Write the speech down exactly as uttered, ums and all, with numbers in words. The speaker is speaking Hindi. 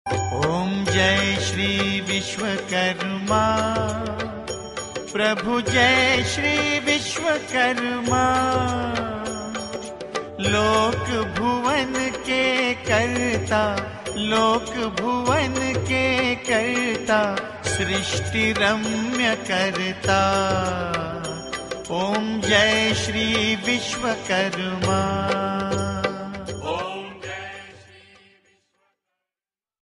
ओम जय श्री विश्वकर्मा प्रभु, जय श्री विश्वकर्मा। लोक भुवन के कर्ता, लोक भुवन के कर्ता, सृष्टि रम्य करता। ओम जय श्री विश्वकर्मा।